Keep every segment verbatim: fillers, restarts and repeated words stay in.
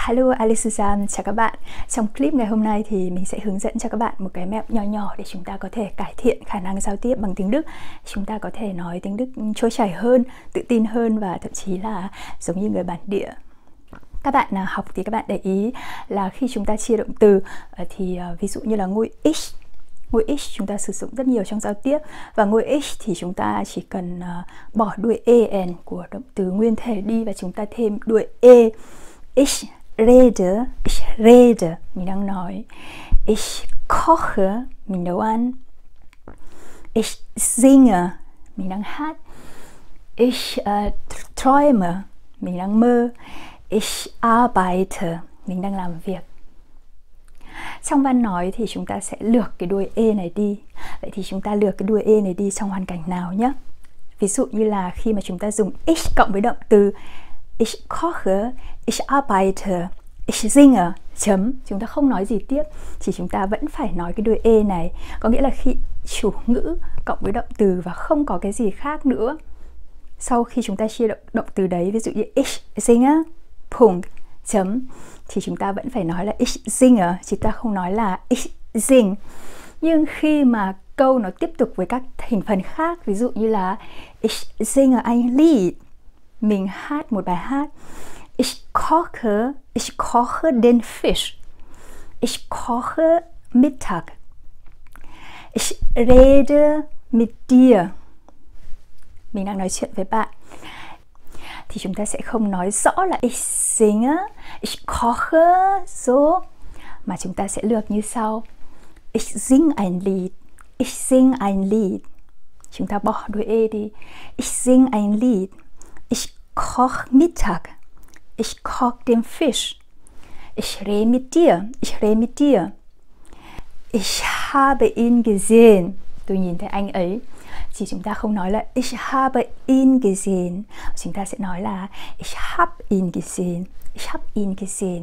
Hello, Alice Suzanne, chào các bạn. Trong clip ngày hôm nay thì mình sẽ hướng dẫn cho các bạn một cái mẹo nhỏ nhỏ để chúng ta có thể cải thiện khả năng giao tiếp bằng tiếng Đức. Chúng ta có thể nói tiếng Đức trôi chảy hơn, tự tin hơn và thậm chí là giống như người bản địa. Các bạn học thì các bạn để ý là khi chúng ta chia động từ thì ví dụ như là ngôi ich, ngôi ich chúng ta sử dụng rất nhiều trong giao tiếp, và ngôi ich thì chúng ta chỉ cần bỏ đuôi en của động từ nguyên thể đi và chúng ta thêm đuôi e. Ich rede, ich rede, mình đang nói. Ich koche, mình nấu ăn. Ich singe, mình đang hát. Ich uh, träume, mình đang mơ. Ich arbeite, mình đang làm việc. Trong văn nói thì chúng ta sẽ lược cái đuôi e này đi. Vậy thì chúng ta lược cái đuôi e này đi trong hoàn cảnh nào nhé? Ví dụ như là khi mà chúng ta dùng ich cộng với động từ ich koche, ich arbeite, ich singe, chấm, chúng ta không nói gì tiếp, chỉ chúng ta vẫn phải nói cái đuôi e này. Có nghĩa là khi chủ ngữ cộng với động từ và không có cái gì khác nữa. Sau khi chúng ta chia động, động từ đấy, ví dụ như ich singe, Punkt, chấm, thì chúng ta vẫn phải nói là ich singe, chúng ta không nói là ich sing. Nhưng khi mà câu nó tiếp tục với các thành phần khác, ví dụ như là ich singe ein Lied, mình hát một bài hát. Ich koche, ich koche den Fisch. Ich koche Mittag. Ich rede mit dir. Mình đang nói chuyện với bạn. Thì chúng ta sẽ không nói rõ là ich singe, ich koche, so, mà chúng ta sẽ lược như sau. Ich sing ein Lied. Ich sing ein Lied. Chúng ta bỏ đuôi e đi. Ich sing ein Lied. Ich koche Mittag. Ich koche den Fisch. Ich rede mit dir. Ich rede mit dir. Ich habe ihn gesehen. Tôi nhìn thấy anh ấy. Chỉ chúng ta không nói là ich habe ihn gesehen. Chúng ta sẽ nói là ich habe ihn gesehen. Ich habe ihn gesehen.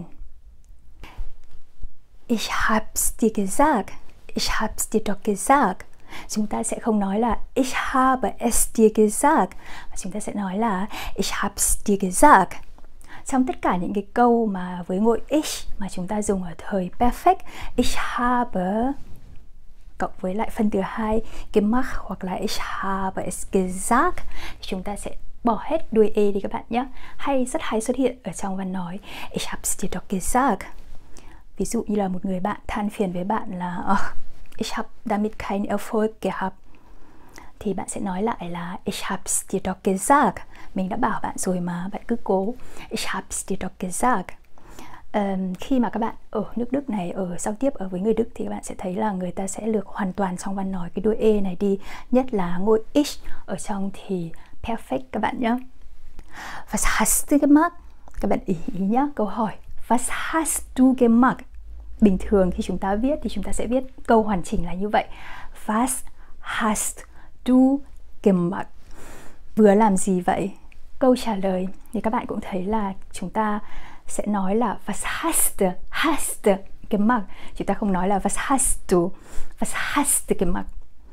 Ich hab's dir gesagt. Ich hab's dir doch gesagt. Chúng ta sẽ không nói là ich habe es dir gesagt, mà chúng ta sẽ nói là ich hab's dir gesagt. Trong tất cả những cái câu mà với ngôi ich mà chúng ta dùng ở thời perfect, ich habe cộng với lại phân từ hai gemacht hoặc là ich habe es gesagt, chúng ta sẽ bỏ hết đuôi e đi các bạn nhé. Hay rất hay xuất hiện ở trong văn nói ich hab's dir doch gesagt. Ví dụ như là một người bạn than phiền với bạn là oh, ich habe damit kein Erfolg gehabt, thì bạn sẽ nói lại là ich hab's dir doch gesagt. Mình đã bảo bạn rồi mà, bạn cứ cố. Ich hab's dir doch gesagt. Um, khi mà các bạn ở nước Đức này, ở giao tiếp ở với người Đức thì các bạn sẽ thấy là người ta sẽ lược hoàn toàn trong văn nói cái đuôi e này đi, nhất là ngôi ich ở trong thì perfect các bạn nhé. Was hast du gemacht? Các bạn ý, ý nhé, câu hỏi Was hast du gemacht? Bình thường khi chúng ta viết thì chúng ta sẽ viết câu hoàn chỉnh là như vậy. Was hast du gemacht? Vừa làm gì vậy? Câu trả lời thì các bạn cũng thấy là chúng ta sẽ nói là Was hast du, hast du gemacht. Chúng ta không nói là Was hast du, Was hast du gemacht.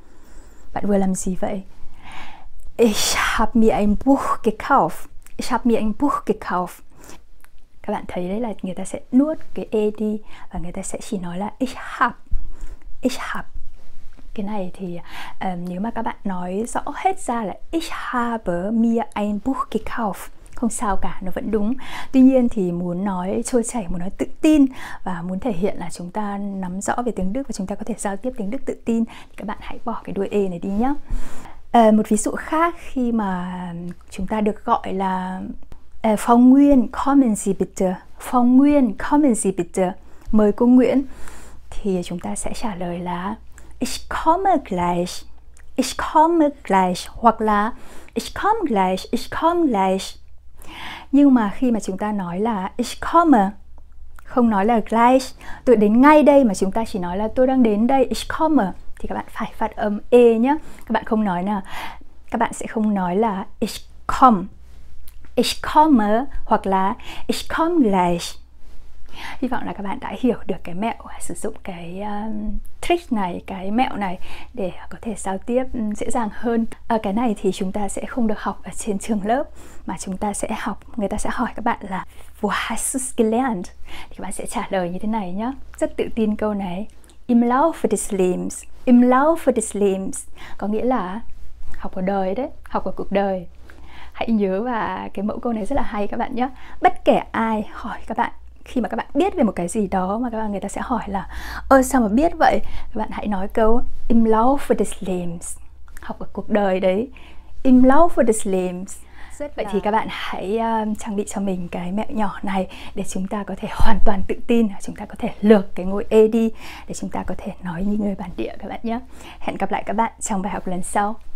Bạn vừa làm gì vậy? Ich habe mir ein Buch gekauft. Ich habe mir ein Buch gekauft. Các bạn thấy đấy là người ta sẽ nuốt cái e đi và người ta sẽ chỉ nói là ich hab, ich hab. Cái này thì um, nếu mà các bạn nói rõ hết ra là ich habe mir ein Buch gekauft, không sao cả, nó vẫn đúng. Tuy nhiên thì muốn nói trôi chảy, muốn nói tự tin và muốn thể hiện là chúng ta nắm rõ về tiếng Đức và chúng ta có thể giao tiếp tiếng Đức tự tin thì các bạn hãy bỏ cái đuôi e này đi nhé. À, một ví dụ khác khi mà chúng ta được gọi là Frau Nguyên, kommen Sie bitte. Frau Nguyên, kommen Sie bitte. Mời cô Nguyễn. Thì chúng ta sẽ trả lời là Ich komme gleich. Ich komme gleich. Hoặc là Ich komme gleich. Ich komme gleich. Nhưng mà khi mà chúng ta nói là Ich komme, không nói là gleich, tôi đến ngay đây, mà chúng ta chỉ nói là tôi đang đến đây, Ich komme, thì các bạn phải phát âm e nhé. Các bạn không nói là, các bạn sẽ không nói là Ich komme. Ich komme hoặc là Ich komme gleich. Hy vọng là các bạn đã hiểu được cái mẹo sử dụng cái um, trick này, cái mẹo này để có thể giao tiếp dễ dàng hơn. Ở cái này thì chúng ta sẽ không được học ở trên trường lớp, mà chúng ta sẽ học, người ta sẽ hỏi các bạn là Wo hast du's gelernt? Thì các bạn sẽ trả lời như thế này nhé. Rất tự tin câu này. Im Laufe des Lebens. Im Laufe des Lebens có nghĩa là học ở đời đấy, học ở cuộc đời. Hãy nhớ, và cái mẫu câu này rất là hay các bạn nhé. Bất kể ai hỏi các bạn, khi mà các bạn biết về một cái gì đó mà các bạn người ta sẽ hỏi là ơ sao mà biết vậy, các bạn hãy nói câu Im Laufe des Lebens, học ở cuộc đời đấy. Im Laufe des Lebens. Rất vậy là... thì các bạn hãy uh, trang bị cho mình cái mẹo nhỏ này để chúng ta có thể hoàn toàn tự tin, chúng ta có thể lược cái ngôi E đi để chúng ta có thể nói như người bản địa các bạn nhé. Hẹn gặp lại các bạn trong bài học lần sau.